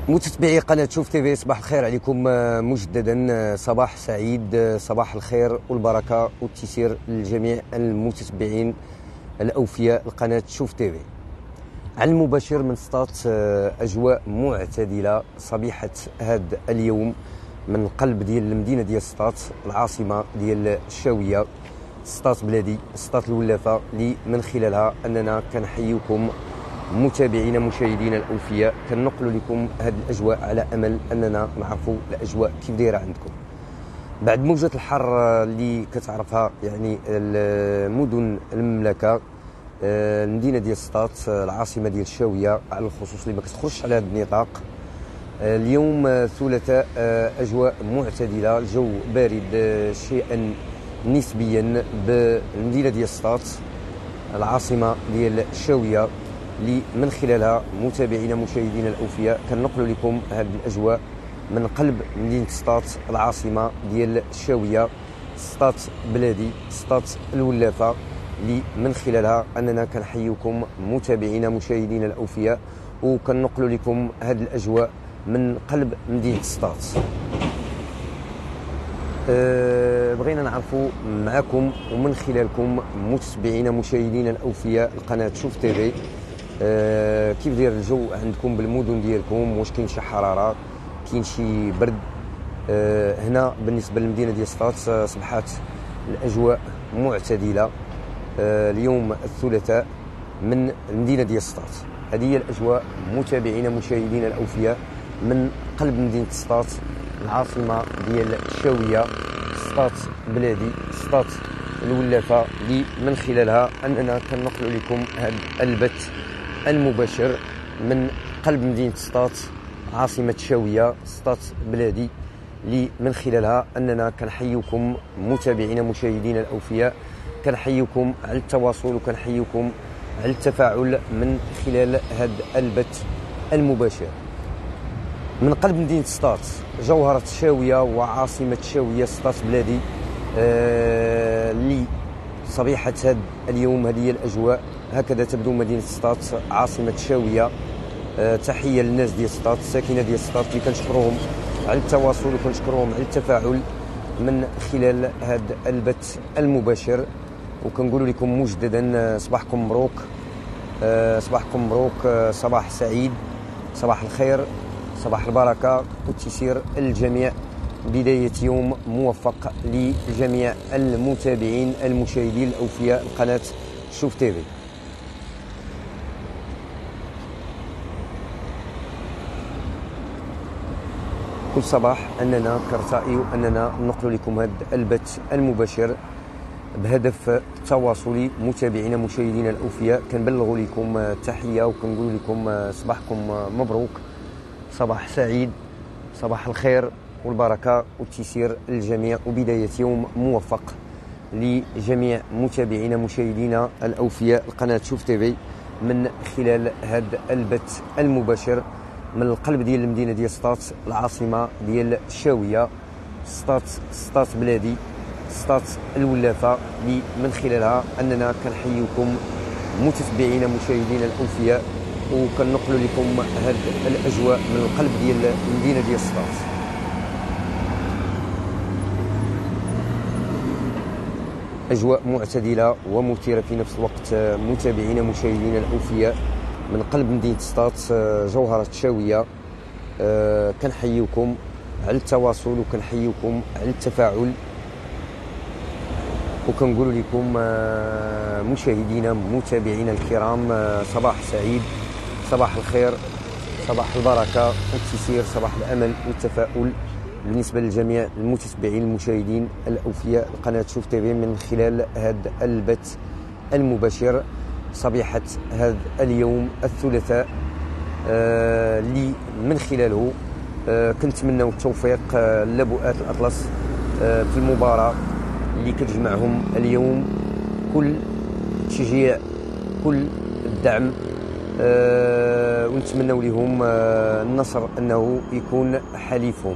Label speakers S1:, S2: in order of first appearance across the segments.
S1: متتبعي قناة شوف تيفي، صباح الخير عليكم مجددا. صباح سعيد، صباح الخير والبركة والتيسير للجميع المتتبعين الأوفياء لقناة شوف تيفي. على المباشر من سطات أجواء معتدلة صبيحة هذا اليوم من قلب ديال المدينة ديال سطات، العاصمة ديال الشاوية، سطات بلادي، سطات الولافة، اللي من خلالها أننا كنحييكم متابعينا مشاهدينا الاوفياء. كننقلوا لكم هذه الاجواء على امل اننا نعرفوا الاجواء كيف دايره عندكم بعد موجه الحر اللي كتعرفها يعني مدن المملكه. المدينه ديال سطات العاصمه ديال الشاويه على الخصوص اللي ما كتخرجش على هذا النطاق. اليوم ثلاثاء، اجواء معتدله، الجو بارد شيئا نسبيا بالمدينه ديال سطات العاصمه ديال الشاويه، اللي من خلالها متابعينا مشاهدينا الاوفياء كنقلوا لكم هذه الاجواء من قلب مدينه سطات العاصمه ديال الشاويه، سطات بلادي، سطات الولافه، اللي من خلالها اننا كنحييكم متابعينا مشاهدينا الاوفياء وكنقلوا لكم هذه الاجواء من قلب مدينه سطات. بغينا نعرفوا معكم ومن خلالكم متابعينا مشاهدينا الاوفياء لقناه شوف تيفي كيف داير الجو عندكم بالمدن ديالكم، واش كاين شي حراره، كاين شي برد. هنا بالنسبه للمدينه ديال سطات صبحات الاجواء معتدله اليوم الثلاثاء من المدينه ديال سطات. هذه هي الاجواء متابعينا مشاهدينا الاوفياء من قلب مدينه سطات العاصمه ديال الشاويه، سطات بلادي، سطات الولافه، اللي من خلالها اننا كنقلوا لكم هذا البث المباشر من قلب مدينه سطات عاصمه الشاويه، سطات بلادي، اللي من خلالها اننا كنحييكم متابعينا مشاهدينا الاوفياء، كنحييكم على التواصل وكنحييكم على التفاعل من خلال هذا البث المباشر من قلب مدينه سطات جوهره الشاويه وعاصمه الشاويه، سطات بلادي. اللي صبيحه هذا اليوم هذه هي الاجواء، هكذا تبدو مدينه سطات عاصمه الشاويه. تحيه للناس ديال سطات، الساكنه ديال سطات، اللي كنشكروهم على التواصل وكنشكروهم على التفاعل من خلال هذا البث المباشر، وكنقول لكم مجددا صباحكم مبروك، صباحكم مبروك، صباح سعيد، صباح الخير، صباح البركه والتيسير للجميع، بداية يوم موفق لجميع المتابعين المشاهدين الأوفياء لقناة شوف تيفي. كل صباح أننا كرتائي أننا نقل لكم هذا البث المباشر بهدف تواصلي متابعين مشاهدين الأوفياء. كنبلغوا لكم تحية وكنقول لكم صباحكم مبروك، صباح سعيد، صباح الخير والبركة والتيسير للجميع، وبداية يوم موفق لجميع متابعينا مشاهدينا الأوفياء لقناة شوف تيفي من خلال هذا البث المباشر من القلب ديال المدينة ديال سطات العاصمة ديال الشاوية، سطات بلادي، سطات الولافة، اللي من خلالها أننا كنحييكم متتبعينا مشاهدينا الأوفياء وكنقلوا لكم هذه الأجواء من القلب ديال المدينة ديال سطات. أجواء معتدلة ومثيرة في نفس الوقت متابعينا مشاهدينا الأوفياء من قلب مدينة سطات جوهرة الشاوية. كنحييكم على التواصل وكنحييكم على التفاعل، وكنقول لكم مشاهدينا متابعينا الكرام صباح سعيد، صباح الخير، صباح البركة والتيسير، صباح الأمل والتفاؤل بالنسبة للجميع المتتبعين المشاهدين الأوفياء لقناة شوف تيفي من خلال هذا البث المباشر صبيحة هذا اليوم الثلاثاء، اللي من خلاله كنتمناو التوفيق للبؤات الأطلس في المباراة اللي كتجمعهم اليوم. كل تشجيع، كل الدعم، ونتمنوا لهم النصر انه يكون حليفهم.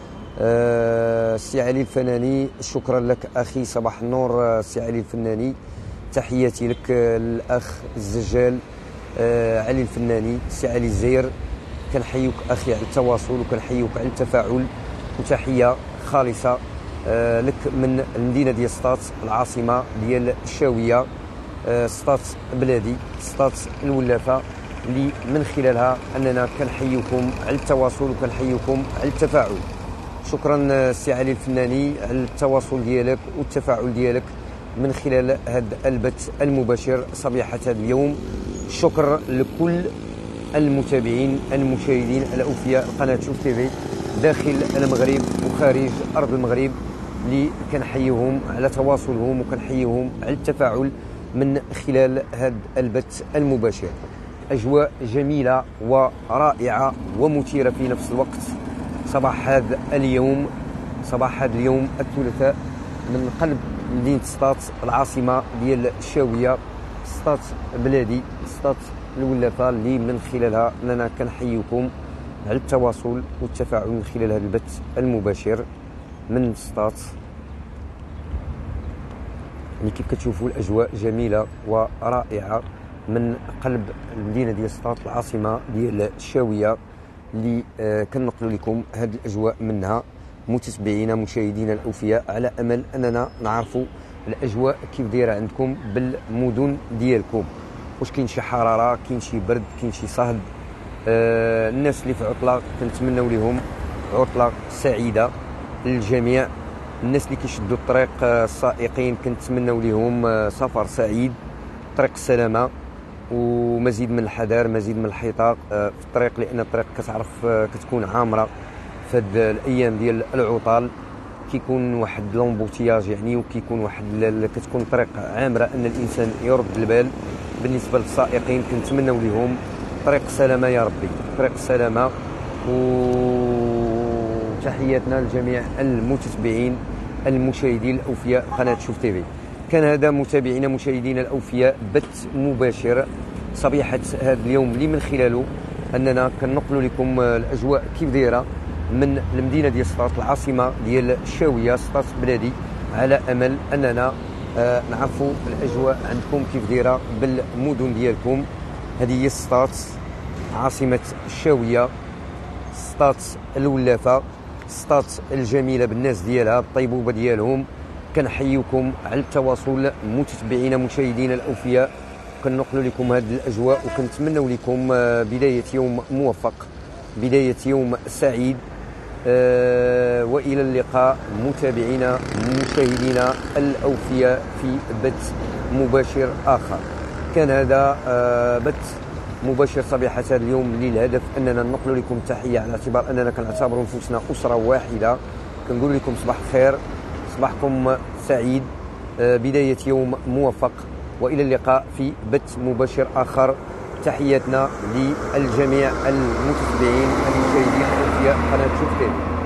S1: سي علي الفناني، شكرا لك اخي، صباح النور سي علي الفناني، تحياتي لك الاخ الزجال علي الفناني، سي علي الزير، كنحيوك اخي على التواصل وكنحيوك على التفاعل، وتحيه خالصه لك من المدينه ديال سطات، العاصمه ديال الشاويه، سطات بلادي، سطات الولافه، اللي من خلالها اننا كنحيوكم على التواصل وكنحيوكم على التفاعل. شكرا سي علي الفناني على التواصل ديالك والتفاعل ديالك من خلال هذا البث المباشر صبيحه هذا اليوم. شكر لكل المتابعين المشاهدين الاوفياء قناه شوف تيفي داخل المغرب وخارج ارض المغرب، اللي كنحييهم على تواصلهم وكنحييهم على التفاعل من خلال هذا البث المباشر. اجواء جميله ورائعه ومثيره في نفس الوقت صباح هذا اليوم، صباح هذا اليوم الثلاثاء من قلب مدينه سطات، العاصمه ديال الشاويه، سطات بلادي، سطات الولافه، اللي من خلالها اننا كنحييكم على التواصل والتفاعل من خلال هذا البث المباشر من سطات. يعني كيف كتشوفوا الاجواء جميله ورائعه من قلب المدينه ديال سطات، العاصمه ديال الشاويه، اللي كنقل لكم هذه الاجواء منها متتبعينا مشاهدينا الاوفياء، على امل اننا نعرفوا الاجواء كيف دايره عندكم بالمدن ديالكم. واش كاين شي حراره، كاين شي برد، كاين شي صهد؟ الناس اللي في عطله كنتمنوا لهم عطله سعيده للجميع. الناس اللي كيشدوا الطريق السائقين كنتمنوا لهم سفر سعيد، طريق السلامه ومزيد من الحذر، مزيد من الحيطه في الطريق، لان الطريق كتعرف كتكون عامره في هذه الايام ديال العطل، كيكون واحد لومبوتياج يعني، وكيكون واحد كتكون الطريق عامره ان الانسان يرد البال. بالنسبه للسائقين كنتمنوا لهم طريق السلامه يا ربي، طريق السلامه. وتحياتنا لجميع المتتبعين المشاهدين الاوفياء قناه شوف تيفي. كان هذا متابعينا مشاهدينا الاوفياء بث مباشر صبيحه هذا اليوم، اللي من خلاله اننا كنقلوا لكم الاجواء كيف دايره من المدينه ديال سطات، العاصمه ديال الشاويه، سطات بلادي، على امل اننا نعرفوا الاجواء عندكم كيف دايره بالمدن ديالكم. هذه هي سطات، عاصمه الشاويه، سطات الولافه، سطات الجميله بالناس ديالها، بالطيبوبه ديالهم. كنحييكم على التواصل متتبعينا مشاهدينا الاوفياء، كنقلوا لكم هذه الاجواء وكنتمنوا لكم بدايه يوم موفق، بدايه يوم سعيد. والى اللقاء متابعينا مشاهدينا الاوفياء في بث مباشر اخر. كان هذا بث مباشر صبيحه هذا اليوم، اللي الهدف اننا نقول لكم تحيه، على اعتبار اننا كنعتبروا نفوسنا اسره واحده. كنقول لكم صباح الخير، صباحكم سعيد، بدايه يوم موفق، والى اللقاء في بث مباشر اخر. تحياتنا للجميع المتتبعين المشاهدين الاوفياء قناه شوف تيفي.